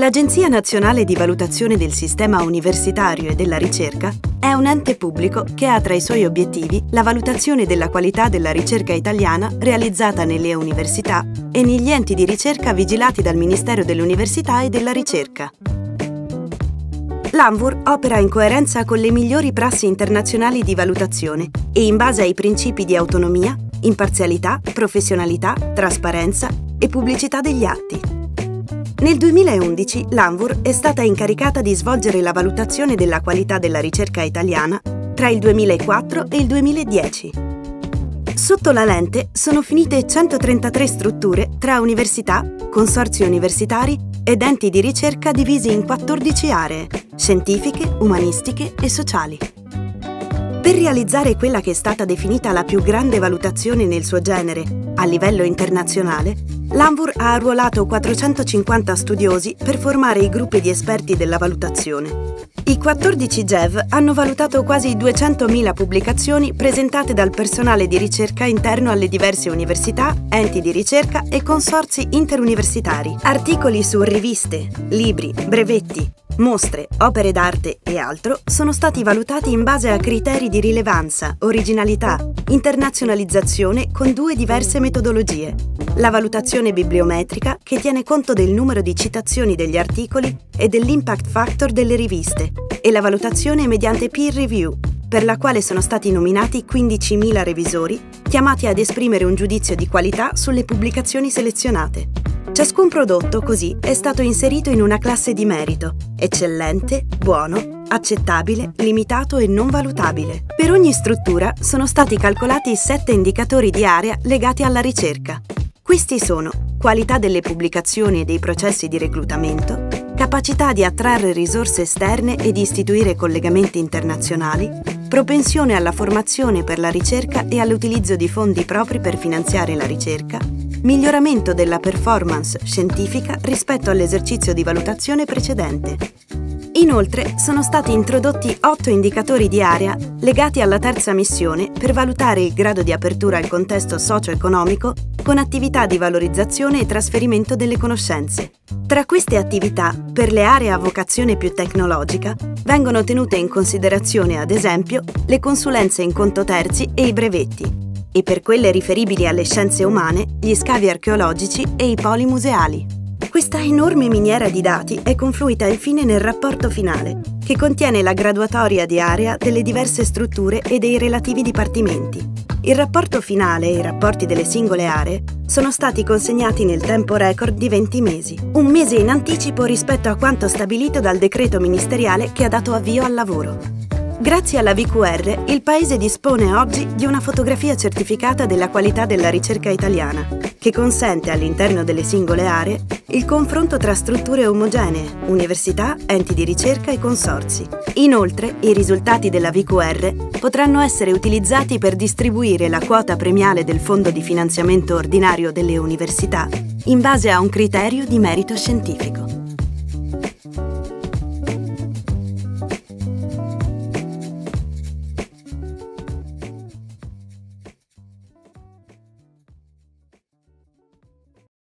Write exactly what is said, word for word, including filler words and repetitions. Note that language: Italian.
L'Agenzia Nazionale di Valutazione del Sistema Universitario e della Ricerca è un ente pubblico che ha tra i suoi obiettivi la valutazione della qualità della ricerca italiana realizzata nelle università e negli enti di ricerca vigilati dal Ministero dell'Università e della Ricerca. L'ANVUR opera in coerenza con le migliori prassi internazionali di valutazione e in base ai principi di autonomia, imparzialità, professionalità, trasparenza e pubblicità degli atti. Nel duemilaundici l'ANVUR è stata incaricata di svolgere la valutazione della qualità della ricerca italiana tra il duemilaquattro e il duemiladieci. Sotto la lente sono finite centotrentatré strutture tra università, consorzi universitari ed enti di ricerca divisi in quattordici aree, scientifiche, umanistiche e sociali. Per realizzare quella che è stata definita la più grande valutazione nel suo genere a livello internazionale, l'ANVUR ha arruolato quattrocentocinquanta studiosi per formare i gruppi di esperti della valutazione. I quattordici G E V hanno valutato quasi duecentomila pubblicazioni presentate dal personale di ricerca interno alle diverse università, enti di ricerca e consorzi interuniversitari. Articoli su riviste, libri, brevetti, mostre, opere d'arte e altro sono stati valutati in base a criteri di rilevanza, originalità, internazionalizzazione con due diverse metodologie. La valutazione bibliometrica, che tiene conto del numero di citazioni degli articoli e dell'impact factor delle riviste, e la valutazione mediante peer review, per la quale sono stati nominati quindicimila revisori, chiamati ad esprimere un giudizio di qualità sulle pubblicazioni selezionate. Ciascun prodotto, così, è stato inserito in una classe di merito: eccellente, buono, accettabile, limitato e non valutabile. Per ogni struttura sono stati calcolati sette indicatori di area legati alla ricerca. Questi sono: qualità delle pubblicazioni e dei processi di reclutamento, capacità di attrarre risorse esterne e di istituire collegamenti internazionali, propensione alla formazione per la ricerca e all'utilizzo di fondi propri per finanziare la ricerca, miglioramento della performance scientifica rispetto all'esercizio di valutazione precedente. Inoltre, sono stati introdotti otto indicatori di area legati alla terza missione per valutare il grado di apertura al contesto socio-economico con attività di valorizzazione e trasferimento delle conoscenze. Tra queste attività, per le aree a vocazione più tecnologica, vengono tenute in considerazione, ad esempio, le consulenze in conto terzi e i brevetti, e per quelle riferibili alle scienze umane, gli scavi archeologici e i poli museali. Questa enorme miniera di dati è confluita infine nel rapporto finale, che contiene la graduatoria di area delle diverse strutture e dei relativi dipartimenti. Il rapporto finale e i rapporti delle singole aree sono stati consegnati nel tempo record di venti mesi, un mese in anticipo rispetto a quanto stabilito dal decreto ministeriale che ha dato avvio al lavoro. Grazie alla V Q R, il Paese dispone oggi di una fotografia certificata della qualità della ricerca italiana, che consente all'interno delle singole aree il confronto tra strutture omogenee, università, enti di ricerca e consorzi. Inoltre, i risultati della V Q R potranno essere utilizzati per distribuire la quota premiale del Fondo di finanziamento ordinario delle università in base a un criterio di merito scientifico.